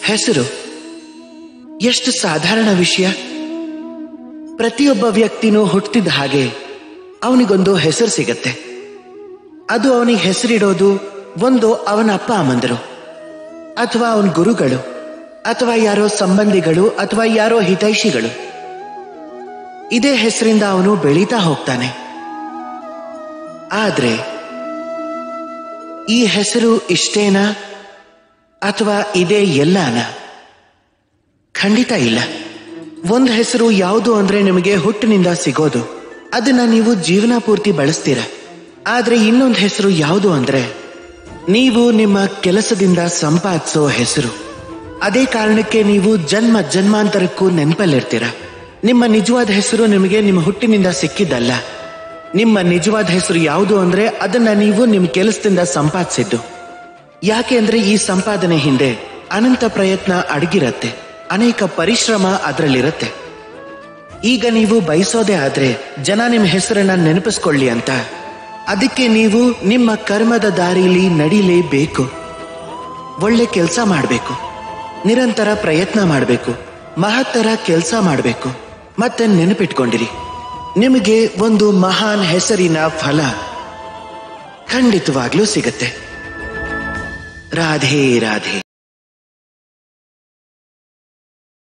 ಹೆಸರು ಎಷ್ಟು ಸಾಧಾರಣ ವಿಷಯ. ಪ್ರತಿಯೊಬ್ಬ ವ್ಯಕ್ತಿನೂ ಹುಟ್ಟಿದ ಹಾಗೆ ಅವನಿಗೊಂದು ಹೆಸರು ಸಿಗತ್ತೆ. ಅದು ಅವನಿಗೆ ಹೆಸರಿಡೋದು ಒಂದು ಅವನ ಅಪ್ಪ ಅಮ್ಮಂದರು, ಅಥವಾ ಅವನ ಗುರುಗಳು, ಅಥವಾ ಯಾರೋ ಸಂಬಂಧಿಗಳು, ಅಥವಾ ಯಾರೋ ಹಿತೈಷಿಗಳು. ಇದೇ ಹೆಸರಿಂದ ಅವನು ಬೆಳೀತಾ ಹೋಗ್ತಾನೆ. ಆದ್ರೆ ಈ ಹೆಸರು ಇಷ್ಟೇನಾ ಅಥವಾ ಇದೇ ಎಲ್ಲಾನ? ಖಂಡಿತ ಇಲ್ಲ. ಒಂದು ಹೆಸರು ಯಾವುದು ಅಂದ್ರೆ ನಿಮಗೆ ಹುಟ್ಟಿನಿಂದ ಸಿಗೋದು, ಅದನ್ನ ನೀವು ಜೀವನ ಪೂರ್ತಿ ಬಳಸ್ತೀರ. ಆದ್ರೆ ಇನ್ನೊಂದು ಹೆಸರು ಯಾವುದು ಅಂದ್ರೆ ನೀವು ನಿಮ್ಮ ಕೆಲಸದಿಂದ ಸಂಪಾದಿಸೋ ಹೆಸರು. ಅದೇ ಕಾರಣಕ್ಕೆ ನೀವು ಜನ್ಮ ಜನ್ಮಾಂತರಕ್ಕೂ ನೆನಪಲ್ಲಿರ್ತೀರ. ನಿಮ್ಮ ನಿಜವಾದ ಹೆಸರು ನಿಮಗೆ ನಿಮ್ಮ ಹುಟ್ಟಿನಿಂದ ಸಿಕ್ಕಿದ್ದಲ್ಲ. ನಿಮ್ಮ ನಿಜವಾದ ಹೆಸರು ಯಾವುದು ಅಂದ್ರೆ ಅದನ್ನ ನೀವು ನಿಮ್ಮ ಕೆಲಸದಿಂದ ಸಂಪಾದಿಸಿದ್ದು. ಯಾಕೆ ಅಂದ್ರೆ ಈ ಸಂಪಾದನೆ ಹಿಂದೆ ಅನಂತ ಪ್ರಯತ್ನ ಅಡಗಿರತ್ತೆ, ಅನೇಕ ಪರಿಶ್ರಮ ಅದರಲ್ಲಿರತ್ತೆ. ಈಗ ನೀವು ಬಯಸೋದೇ ಆದ್ರೆ ಜನ ನಿಮ್ಮ ಹೆಸರನ್ನ ನೆನಪಿಸ್ಕೊಳ್ಳಿ ಅಂತ, ಅದಕ್ಕೆ ನೀವು ನಿಮ್ಮ ಕರ್ಮದ ದಾರಿಲಿ ನಡಿಲೇಬೇಕು. ಒಳ್ಳೆ ಕೆಲಸ ಮಾಡಬೇಕು, ನಿರಂತರ ಪ್ರಯತ್ನ ಮಾಡಬೇಕು, ಮಹತ್ತರ ಕೆಲಸ ಮಾಡಬೇಕು. ಮತ್ತೆ ನೆನಪಿಟ್ಕೊಂಡಿರಿ, ನಿಮಗೆ ಒಂದು ಮಹಾನ್ ಹೆಸರಿನ ಫಲ ಖಂಡಿತವಾಗ್ಲೂ ಸಿಗತ್ತೆ. ರಾಧೇ ರಾಧೇ.